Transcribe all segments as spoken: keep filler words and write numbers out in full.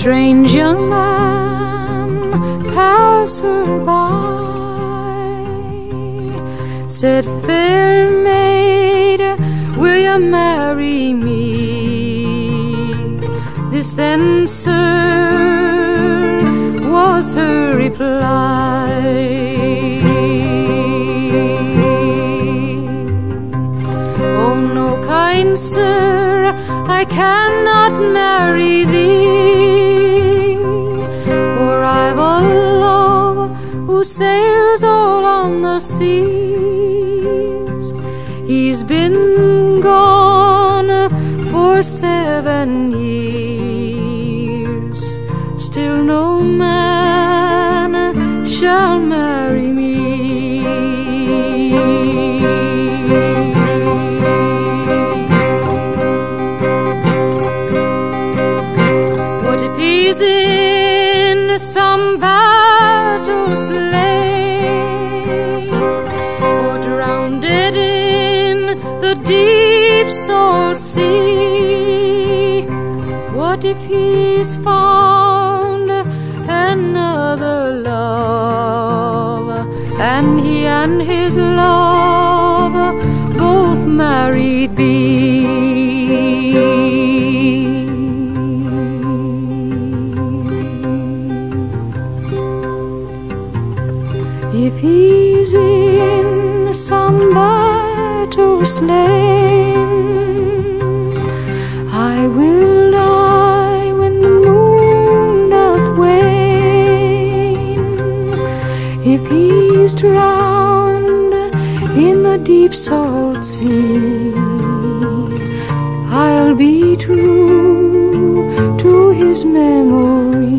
strange young man passed her by, said, "Fair maid, will you marry me?" This then, sir, was her reply. "Oh no, kind sir, I cannot marry thee, for I've a love who sails all on the seas. He's been gone for seven years, still no man shall marry me." He's in some battle slain, or drowned in the deep salt sea. What if he's found another love, and he and his love both married be? If he's in some battle slain, I will die when the moon doth wane. If he's drowned in the deep salt sea, I'll be true to his memory.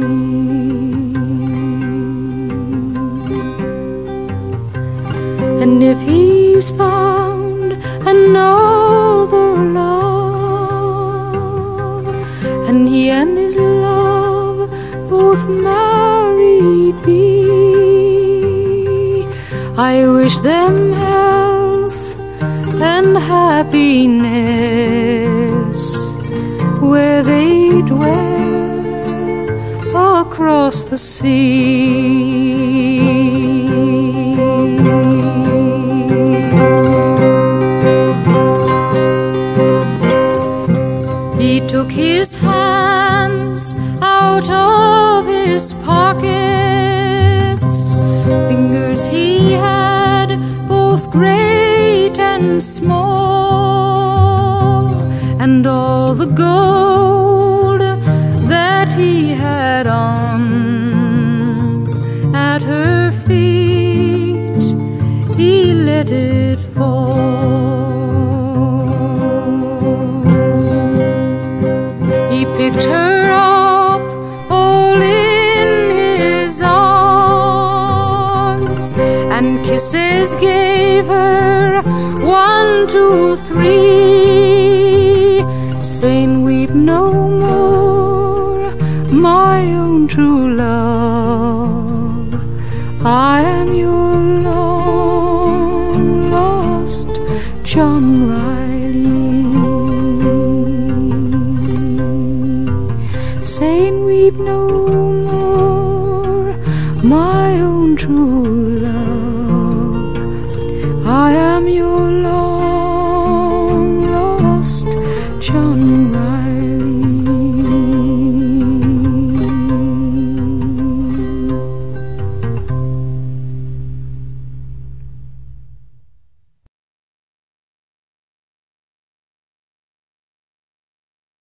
And if he's found another love, and he and his love both married be, I wish them health and happiness where they dwell across the sea. He took his hands out of his pockets, fingers he had both great and small, and all the gold that he had on at her feet, he let it fall. He picked her up all in his arms, and kisses gave her one, two, three, saying, "Weep no more, my own true love. I am your long lost John Riley." Saying, "Weep no more, my own true